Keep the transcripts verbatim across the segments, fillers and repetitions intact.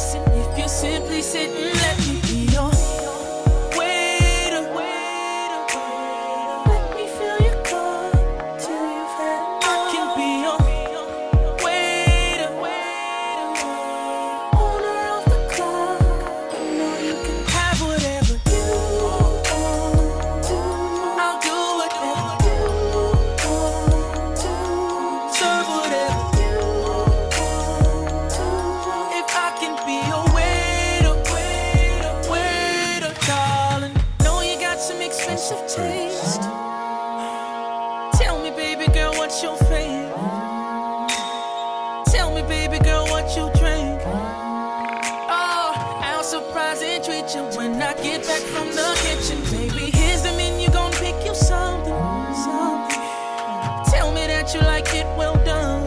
listen. If you're simply sitting, let me be your waiter. Let me fill your cup till you've had enough. I can be your waiter. Owner of the club, you know you can have whatever you want to. I'll do whatever you want to. Serve whatever you want to. If I can be your waiter, waiter, waiter, darling. Know you got some expensive taste. Tell me, baby girl, what's your favorite? Tell me, baby girl, what you drink. Oh, I'll surprise and treat you when I get back from the kitchen. Baby, here's the menu, gon' pick you something, something. Tell me that you like it well done.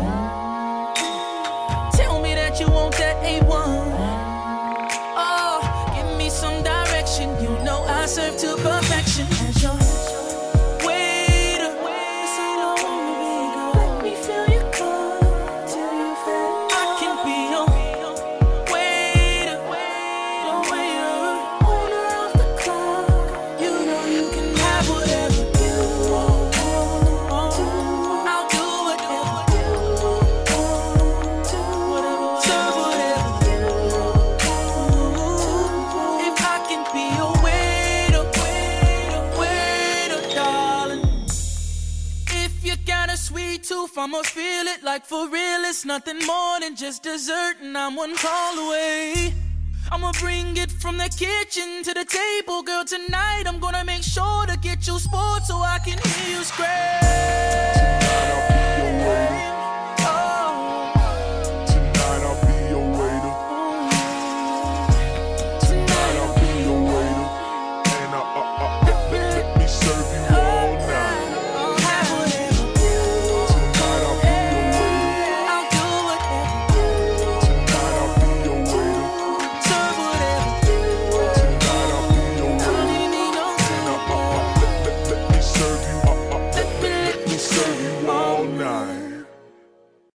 Tell me that you want that A one. Oh, give me some direction. You know I serve to perfection as your waiter. That's all I wanna be, girl. Let me fill your cup till you've had enough. I can be your waiter, waiter, waiter. Owner of the club, you know you can have whatever you want to. I'll do whatever you want to. Serve whatever you want to. If I can be your waiter, waiter, waiter, darling. If you got a sweet tooth, I'ma feel it like for real. It's nothing more than just dessert, and I'm one call away. I'ma bring it from the kitchen to the table, girl. Tonight I'm gonna make sure to get you spoiled so I can hear you scream.